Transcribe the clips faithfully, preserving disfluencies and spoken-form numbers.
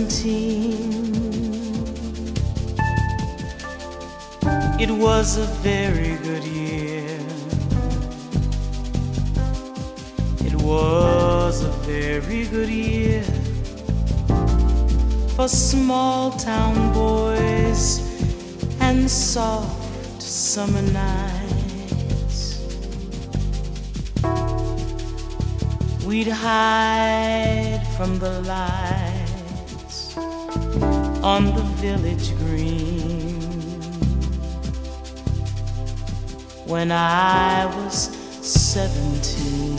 seventeen. It was a very good year. It was a very good year for small town boys and soft summer nights. We'd hide from the lights on the village green when I was seventeen.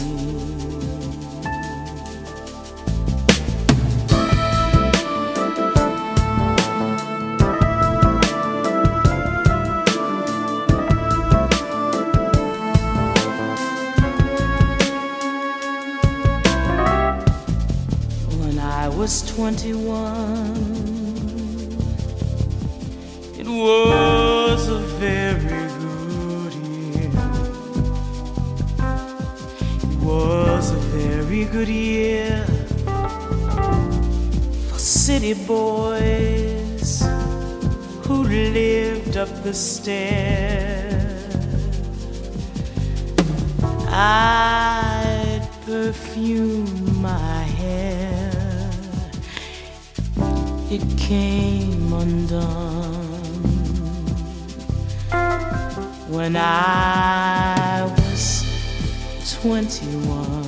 When I was twenty-one, it was a very good year. It was a very good year for city boys who lived up the stair. I'd perfume my hair, it came undone when I was twenty-one.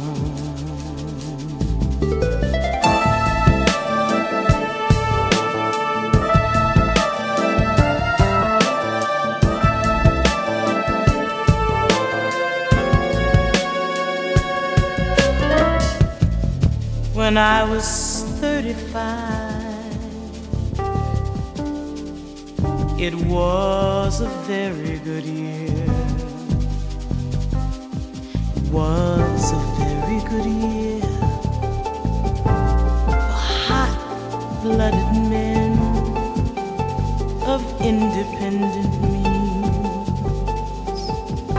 When I was thirty-five, it was a very good year. It was a very good year for hot-blooded men of independent means.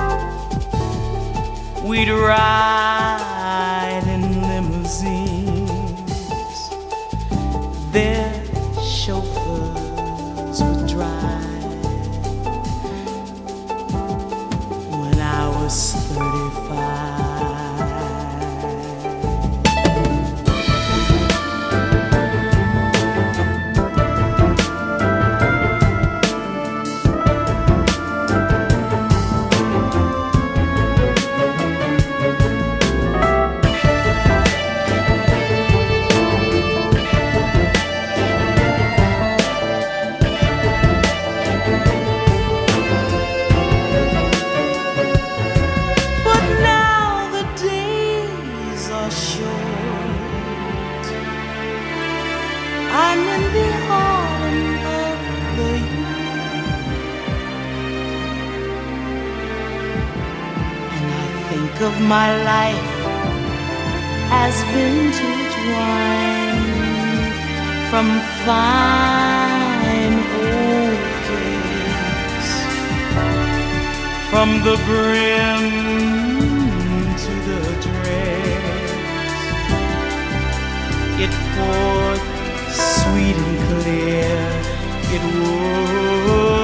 We'd ride in limousines, their chauffeurs would drive. When I was thirty-five, I'm in the autumn of the year, and I think of my life as vintage wine from fine old days, from the brim to the dregs. It poured sweet and clear, it was